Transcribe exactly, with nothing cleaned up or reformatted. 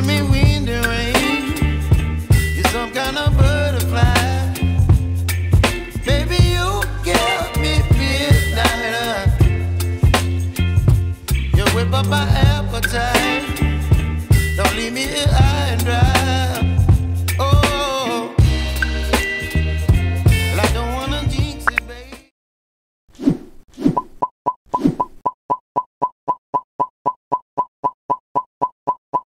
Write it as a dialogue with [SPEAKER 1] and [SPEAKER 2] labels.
[SPEAKER 1] giving me wind and rain. You're some kind of butterfly. Baby, you give me midnight. You whip up my appetite. Don't leave me here.